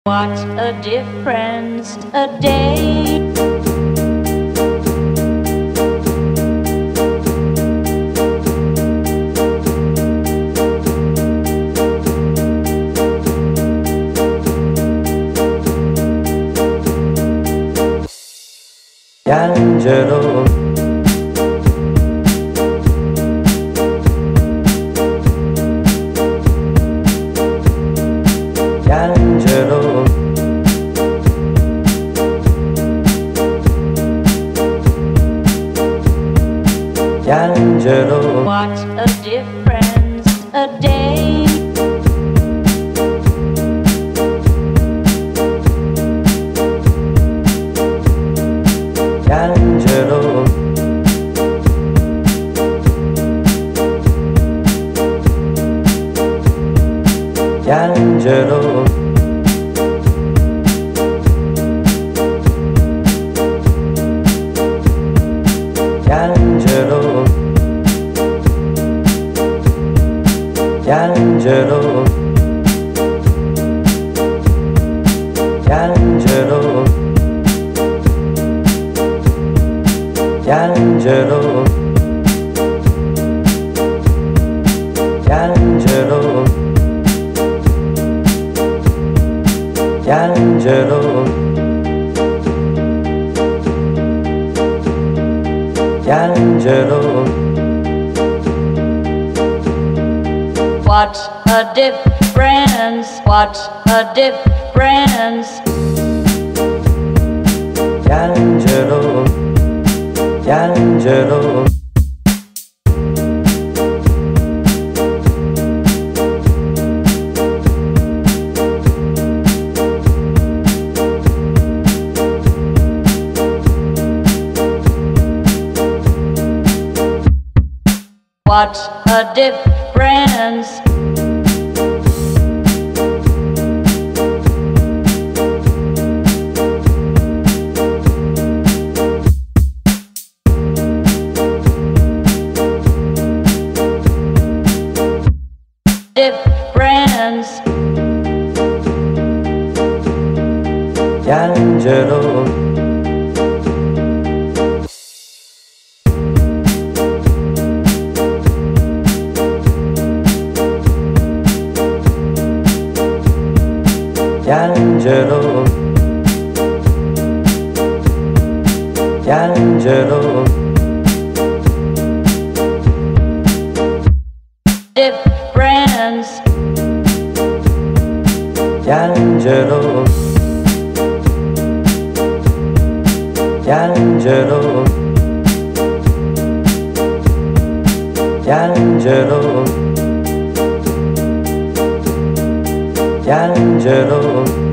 What a difference a day. Angelo, Angelo, Angelo, What a difference a day. Angelo, Angelo, Angelo, Angelo, Angelo, Angelo, Angelo, Angelo, Angelo, What a difference, what a difference. Angelo, Angelo, What a difference. Difference. Angelo, Angelo, Angelo, Difference. Angelo, Angelo, Angelo, Angelo,